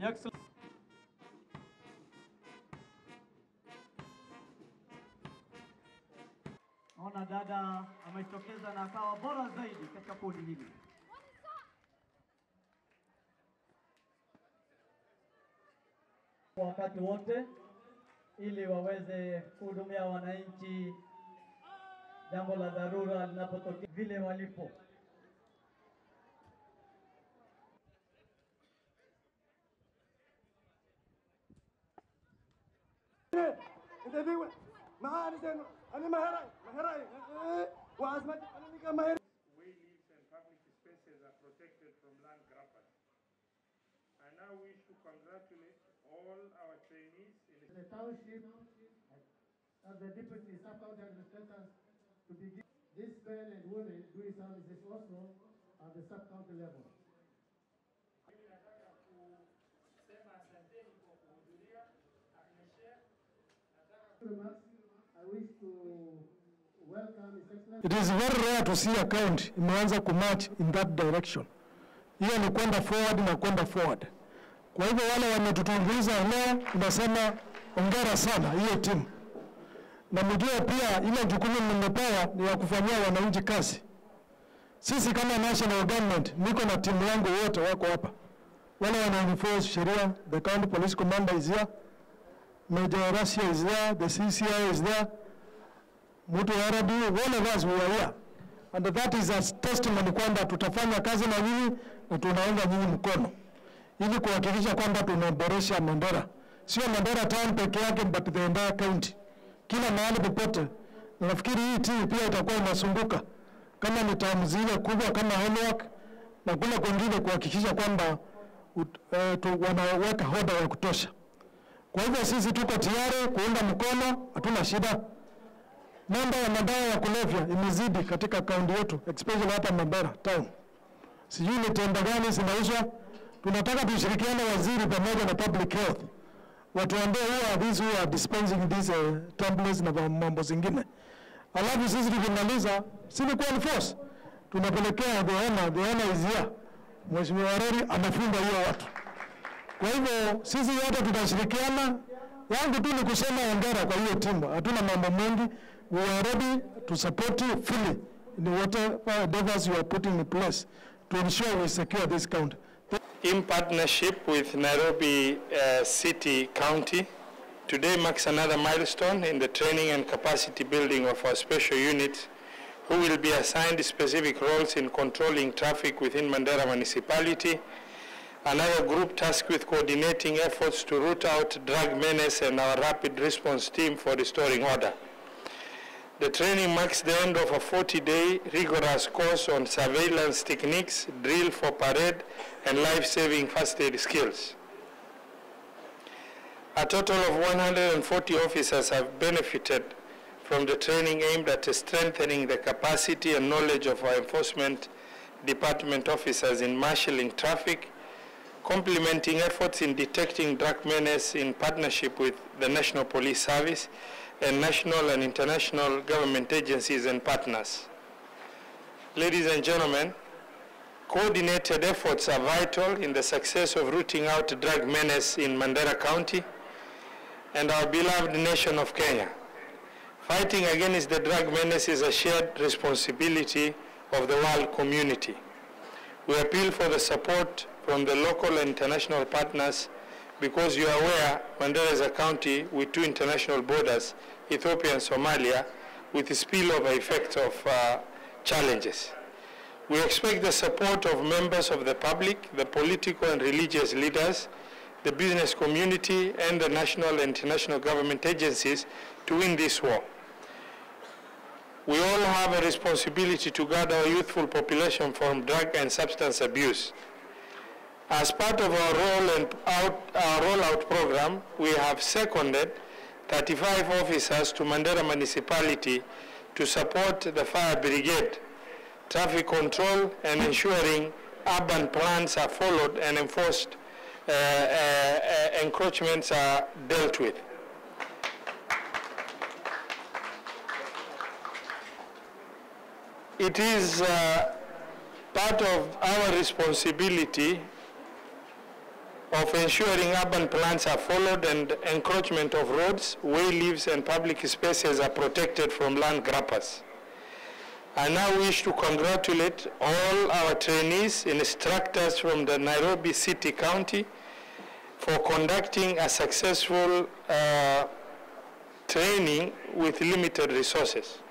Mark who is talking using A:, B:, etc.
A: Ona dada ametokeza na akawa bora zaidi katika kundi hili. Wakati wote ili waweze kuhudumia wananchi jambo la dharura linapotokea vile walipo.
B: Wayleaves and public spaces are protected from land grabbers. I now wish to congratulate all our trainees in
C: the township and the deputy sub-county administrators to begin. These men and women doing services also at the sub-county level. I wish to welcome His Excellency.
D: It is very rare to see a county imeanza kumarch in that direction. Hiyo ni kwenda forward. Kwa hivyo wale wametutumbuiza leo tunasema hongera sana hiyo timu. Na mjue pia ile jukumu mmepewa ni ya kufanyia wananchi kazi. Sisi kama national government niko na timu yangu wote wako hapa. Wale wanaenforce sheria, the county police commander is here, Major Russia is there, the CCI is there, Mutu Arabi, all of us we are here. And that is a testimony kwamba tutafanya kazi na nyinyi na tunaunga nyinyi mkono. Ili kuhakikisha kwamba tunaboresha Mandera. Sio Mandera town peke yake but the entire county. Kila mahali popote. Nafikiri hii timu pia itakuwa inasunguka. Kama ni tamu zile kubwa kama homework na kule kwingine kuhakikisha kwamba wanaweka hoda ya kutosha. Kwa hivyo sisi tuko tayari kuunga mkono, hatuna shida. Mambo ya madawa ya kulevya imezidi katika kaunti yetu, especially hapa Mandera town. Sijui ni tenda gani zinauzwa. Tunataka tushirikiane waziri pamoja na public health. Watuambie who are dispensing these tablets na mambo zingine. Alafu sisi tukimaliza, sisi kwa enforce. Tunapelekea the owner is here. Mheshimiwa Wareri amefunga hiyo watu. Kwa hivyo sisi wote tutashirikiana. Yangu tu ni kusema hongera kwa hiyo timu. Hatuna mambo mengi. We are ready to support you fully in whatever endeavors you are putting in place to ensure we secure this county.
B: In partnership with Nairobi City County, today marks another milestone in the training and capacity building of our special units who will be assigned specific roles in controlling traffic within Mandera municipality. Another group tasked with coordinating efforts to root out drug menace and our rapid response team for restoring order. The training marks the end of a 40-day rigorous course on surveillance techniques, drill for parade, and life-saving first aid skills. A total of 140 officers have benefited from the training aimed at strengthening the capacity and knowledge of our enforcement department officers in marshalling traffic, complementing efforts in detecting drug menace in partnership with the National Police Service and national and international government agencies and partners. Ladies and gentlemen, coordinated efforts are vital in the success of rooting out drug menace in Mandera County and our beloved nation of Kenya. Fighting against the drug menace is a shared responsibility of the world community. We appeal for the support from the local and international partners because you are aware Mandera is a county with two international borders, Ethiopia and Somalia, with the spillover effects of challenges. We expect the support of members of the public, the political and religious leaders, the business community, and the national and international government agencies to win this war. We all have a responsibility to guard our youthful population from drug and substance abuse. As part of our rollout program, we have seconded 35 officers to Mandera municipality to support the fire brigade, traffic control, and ensuring urban plans are followed and enforced, encroachments are dealt with. It is part of our responsibility of ensuring urban plans are followed and encroachment of roads, way leaves, and public spaces are protected from land grabbers. I now wish to congratulate all our trainees and instructors from the Nairobi City County for conducting a successful training with limited resources.